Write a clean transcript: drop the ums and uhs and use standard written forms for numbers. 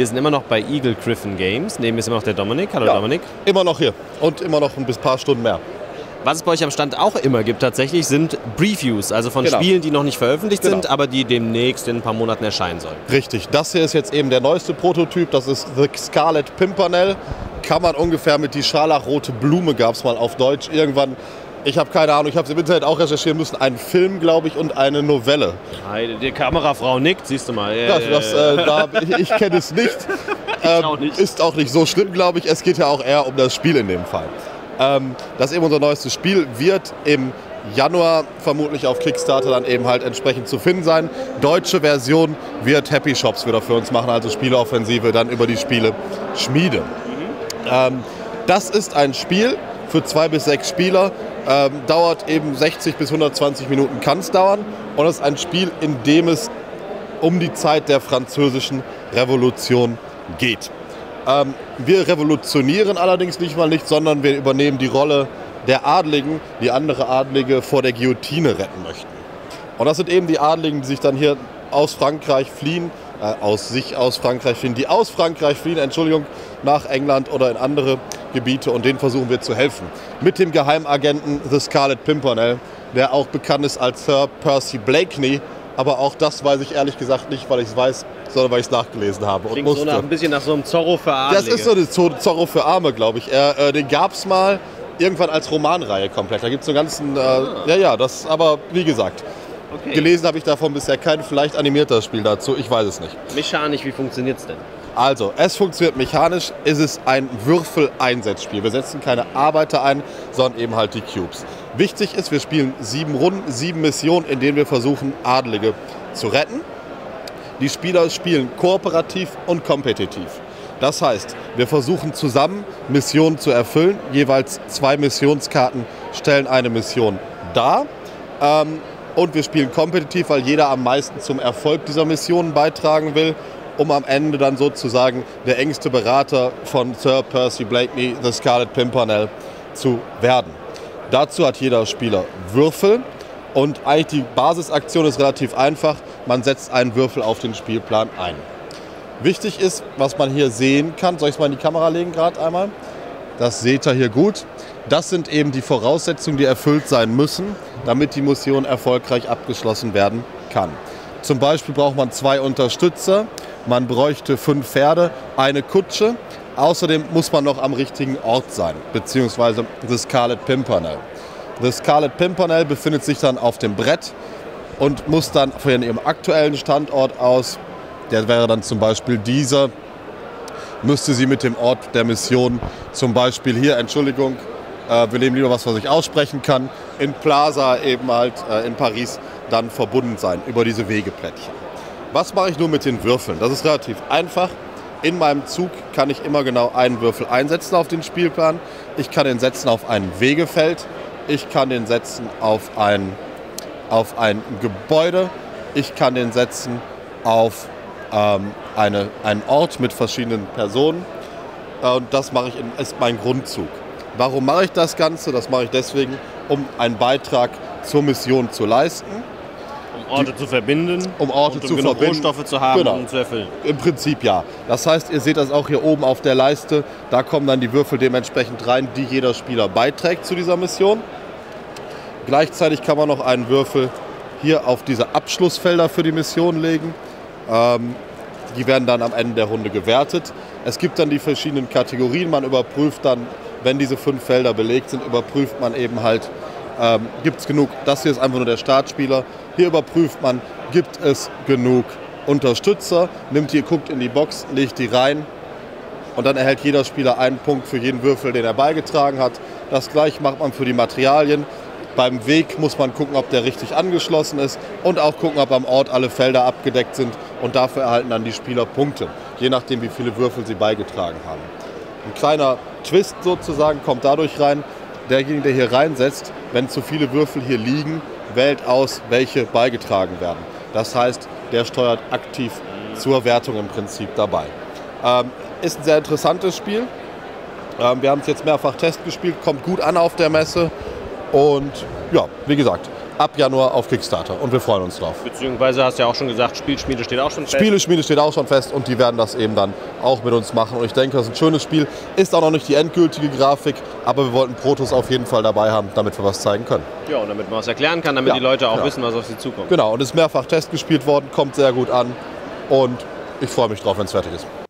Wir sind immer noch bei Eagle Griffin Games. Neben mir ist immer noch der Dominik. Hallo Ja, Dominik. Immer noch hier und immer noch ein paar Stunden mehr. Was es bei euch am Stand auch immer gibt tatsächlich, sind Previews, also von Genau. Spielen, die noch nicht veröffentlicht Genau. sind, aber die demnächst in ein paar Monaten erscheinen sollen. Richtig, das hier ist jetzt eben der neueste Prototyp, das ist The Scarlet Pimpernel. Kann man ungefähr mit die scharlachrote Blume, gab es mal auf Deutsch irgendwann. Ich habe keine Ahnung, ich habe es im Internet auch recherchieren müssen. Ein Film, glaube ich, und eine Novelle. Die Kamerafrau nickt, siehst du mal. Ich kenne es nicht. auch nicht. Ist auch nicht so schlimm, glaube ich. Es geht ja auch eher um das Spiel in dem Fall. Das ist eben unser neuestes Spiel, wird im Januar vermutlich auf Kickstarter dann eben halt entsprechend zu finden sein. Deutsche Version wird Happy Shops wieder für uns machen, also Spieleoffensive dann über die Spiele Schmiede. Das ist ein Spiel für 2 bis 6 Spieler, dauert eben 60 bis 120 Minuten kann es dauern und es ist ein Spiel, in dem es um die Zeit der Französischen Revolution geht. Wir revolutionieren allerdings nicht mal nicht, sondern wir übernehmen die Rolle der Adligen, die andere Adlige vor der Guillotine retten möchten. Und das sind eben die Adligen, die sich dann hier aus Frankreich fliehen, die aus Frankreich fliehen, Entschuldigung, nach England oder in andere Gebiete und denen versuchen wir zu helfen. Mit dem Geheimagenten The Scarlet Pimpernel, der auch bekannt ist als Sir Percy Blakeney, aber auch das weiß ich ehrlich gesagt nicht, weil ich es weiß, sondern weil ich es nachgelesen habe. Klingt so ein bisschen nach so einem Zorro für Adlige. Das ist so eine Zorro für Arme, glaube ich. Den gab es mal irgendwann als Romanreihe komplett. Da gibt es einen ganzen, das, aber wie gesagt, Okay. Gelesen habe ich davon bisher kein, vielleicht animiertes Spiel dazu, ich weiß es nicht. Mechanisch, wie funktioniert es denn? Also, es funktioniert mechanisch, es ist ein Würfel-Einsetzspiel. Wir setzen keine Arbeiter ein, sondern eben halt die Cubes. Wichtig ist, wir spielen 7 Runden, 7 Missionen, in denen wir versuchen, Adlige zu retten. Die Spieler spielen kooperativ und kompetitiv. Das heißt, wir versuchen zusammen Missionen zu erfüllen. Jeweils 2 Missionskarten stellen eine Mission dar. Und wir spielen kompetitiv, weil jeder am meisten zum Erfolg dieser Missionen beitragen will, um am Ende dann sozusagen der engste Berater von Sir Percy Blakeney, The Scarlet Pimpernel, zu werden. Dazu hat jeder Spieler Würfel und eigentlich die Basisaktion ist relativ einfach. Man setzt einen Würfel auf den Spielplan ein. Wichtig ist, was man hier sehen kann, soll ich es mal in die Kamera legen gerade einmal? Das seht ihr hier gut. Das sind eben die Voraussetzungen, die erfüllt sein müssen, damit die Mission erfolgreich abgeschlossen werden kann. Zum Beispiel braucht man 2 Unterstützer, man bräuchte 5 Pferde, eine Kutsche. Außerdem muss man noch am richtigen Ort sein, beziehungsweise The Scarlet Pimpernel. The Scarlet Pimpernel befindet sich dann auf dem Brett und muss dann von ihrem aktuellen Standort aus, der wäre dann zum Beispiel dieser, müsste sie mit dem Ort der Mission, zum Beispiel hier, Entschuldigung, wir nehmen lieber was ich aussprechen kann, in Plaza eben halt in Paris dann verbunden sein über diese Wegeplättchen. Was mache ich nun mit den Würfeln? Das ist relativ einfach. In meinem Zug kann ich immer genau einen Würfel einsetzen auf den Spielplan. Ich kann den setzen auf ein Wegefeld. Ich kann den setzen auf ein Gebäude. Ich kann den setzen auf einen Ort mit verschiedenen Personen. Und das mache ich ist mein Grundzug. Warum mache ich das Ganze? Das mache ich deswegen, um einen Beitrag zur Mission zu leisten. Um Orte zu verbinden, um genug Rohstoffe zu haben, genau, um zu erfüllen. Im Prinzip ja. Das heißt, ihr seht das auch hier oben auf der Leiste. Da kommen dann die Würfel dementsprechend rein, die jeder Spieler beiträgt zu dieser Mission. Gleichzeitig kann man noch einen Würfel hier auf diese Abschlussfelder für die Mission legen. Die werden dann am Ende der Runde gewertet. Es gibt dann die verschiedenen Kategorien. Man überprüft dann, wenn diese 5 Felder belegt sind, überprüft man eben halt, gibt es genug, das hier ist einfach nur der Startspieler. Hier überprüft man, gibt es genug Unterstützer, guckt in die Box, legt die rein und dann erhält jeder Spieler einen Punkt für jeden Würfel, den er beigetragen hat. Das gleiche macht man für die Materialien. Beim Weg muss man gucken, ob der richtig angeschlossen ist und auch gucken, ob am Ort alle Felder abgedeckt sind und dafür erhalten dann die Spieler Punkte, je nachdem, wie viele Würfel sie beigetragen haben. Ein kleiner Twist sozusagen kommt dadurch rein, derjenige, der hier reinsetzt, wenn zu viele Würfel hier liegen, wählt aus, welche beigetragen werden. Das heißt, der steuert aktiv zur Wertung im Prinzip dabei. Ist ein sehr interessantes Spiel. Wir haben es jetzt mehrfach testgespielt, kommt gut an auf der Messe. Und ja, wie gesagt, ab Januar auf Kickstarter und wir freuen uns drauf. Beziehungsweise hast du ja auch schon gesagt, Spielschmiede steht auch schon fest. Spieleschmiede steht auch schon fest und die werden das eben dann auch mit uns machen. Und ich denke, das ist ein schönes Spiel. Ist auch noch nicht die endgültige Grafik, aber wir wollten Protos auf jeden Fall dabei haben, damit wir was zeigen können. Ja, und damit man was erklären kann, damit die Leute auch wissen, was auf sie zukommt. Genau, und ist mehrfach testgespielt worden, kommt sehr gut an und ich freue mich drauf, wenn es fertig ist.